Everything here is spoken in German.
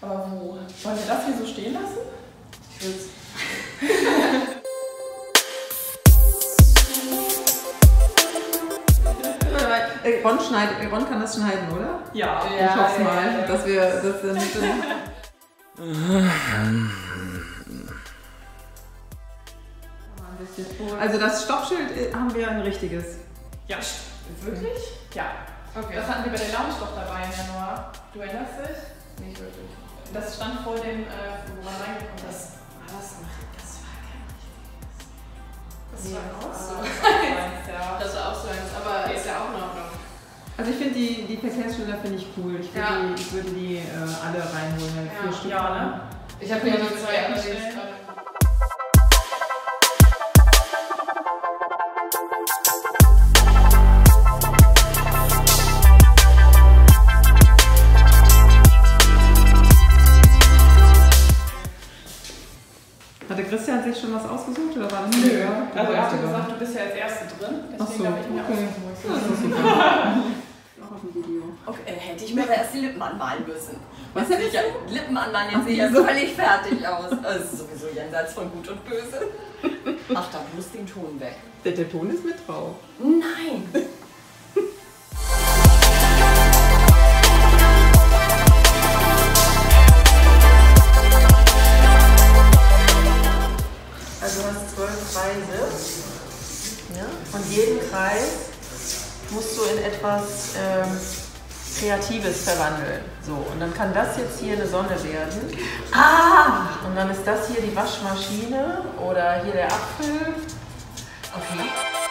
Aber wo? Wollen wir das hier so stehen lassen? Ich will's. Ron kann das schneiden, oder? Ja. Ich hoffe mal, dass wir das nicht. Also das Stoppschild haben wir ein richtiges. Ja, wirklich? Ja. Okay. Das hatten wir bei der Lounge doch dabei im Januar. Du erinnerst dich? Nicht wirklich. Das stand vor dem, wo man reingekommen ist. Das war kein richtiges. Das war auch so. Das war auch so eins, aber ist ja auch in Ordnung. Also ich finde die Verkehrsschilder finde ich cool. Ich würde die alle reinholen. Ja. 4 Stück. Ja, ne? Ich habe mir die 2 angestellt. Hatte Christian sich schon was ausgesucht oder war das Nö. nicht? Also er hat gesagt, du bist ja als Erste drin. Deswegen habe ich mir ausgesucht. Das ist super. Auch auf dem Video. Okay, hätte ich mir aber erst die Lippen anmalen müssen. Was hätte ich? Lippen anmalen, jetzt sehe ich ja völlig fertig aus. Das ist sowieso jenseits von Gut und Böse. Ach, da bloß den Ton weg. Der Ton ist mit drauf. Nein! Also du hast 12 Kreise, ja? Und jeden Kreis musst du in etwas Kreatives verwandeln. So, und dann kann das jetzt hier eine Sonne werden. Ah! Und dann ist das hier die Waschmaschine oder hier der Apfel. Okay.